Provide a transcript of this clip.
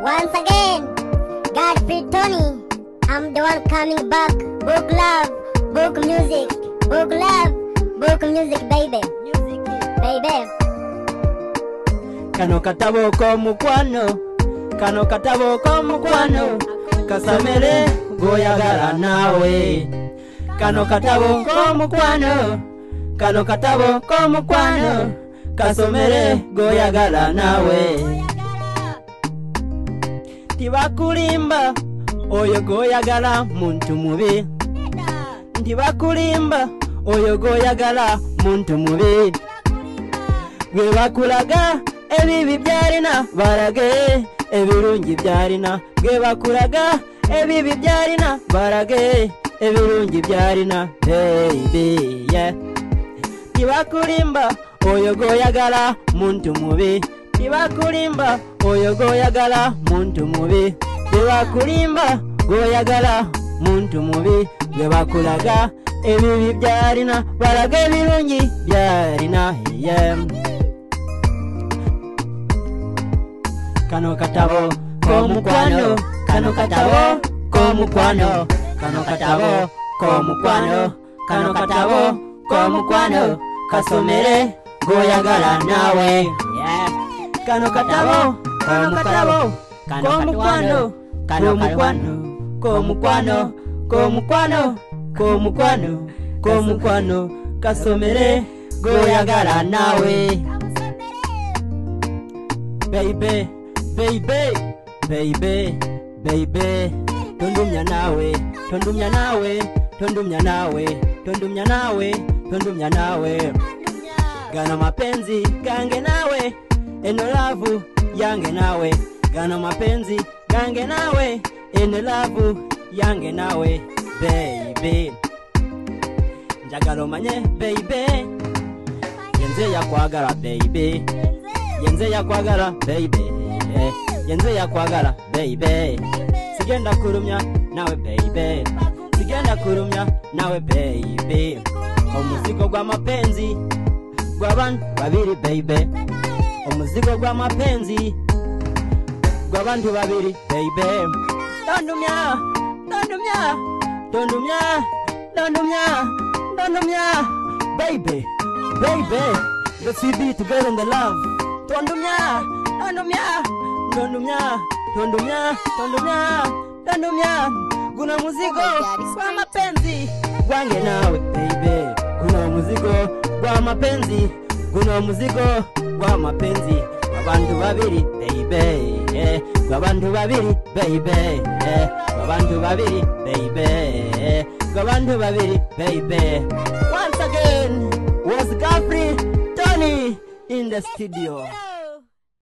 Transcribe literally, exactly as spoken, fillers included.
Once again, Godfrey Tony. I'm the one coming back. Book love, book music, book love, book music, baby. Music, baby. Kano katabo ko mukwano, kano katabo ko mukwano, kasomere goyagala nawe. Kano katabo ko mukwano, kano katabo ko mukwano, kasomere goyagala nawe. Tibakulimba oyo goyagala muntu mubi, tibakulimba oyo goyagala muntu mubi. Gwe bakulaga ebibi byalina barage ebirungi byalina, gwe bakulaga ebibi byalina barage ebirungi byalina, baby yeah. Tibakulimba oyo goyagala muntu mubi, tibakulimba oyo goyagala muntu mubi. Tibakulimba goyagala muntu mubi, gwe bakulaga ebibi byalina barage ebirungi byalina, yeah. Kano katabo ko mukwano, kano katabo ko mukwano, kano katabo ko mukwano, kano katabo ko mukwano, kasomere goyagala nawe, yeah. Kano katabo ko mukwano, ko mukwano, ko mukwano, ko mukwano, ko mukwano, ko mukwano, ko mukwano, kasomere goyagala nawe, baby. Baby, baby, baby, tondumya nawe, tondumya nawe, tondumya nawe, tondumya nawe, tondumya nawe. Gana mapenzi gange nawe, eno lavu yange nawe. Gana mapenzi gange nawe, eno lavu yange nawe, baby. Njagalo manye, baby, yenze ya kwagala, baby, yenze ya kwagala, baby. Yenze ya kwagala, baby. Sigenda kurumya nawe, baby. Sigenda kurumya nawe, baby. Omuzigo gwa mapenzi gw'abantu babiri, baby. Omuzigo gwa mapenzi gw'abantu babiri, baby. Tondumya, tondumya, tondumya, tondumya, tondumya, baby, baby. Let's be together in the love. Tondumya, tondumya, tondumya, tondumya, tondumya, tondumya. Guna muzigo gwa mapenzi gwange nawe, baby. Guna muzigo gwa mapenzi, guna muzigo gwa mapenzi abantu babiri, baby. Eh, abantu babiri, baby. Eh, abantu babiri, baby. Eh, abantu babiri, baby. Once again was Godfrey Tony in the studio.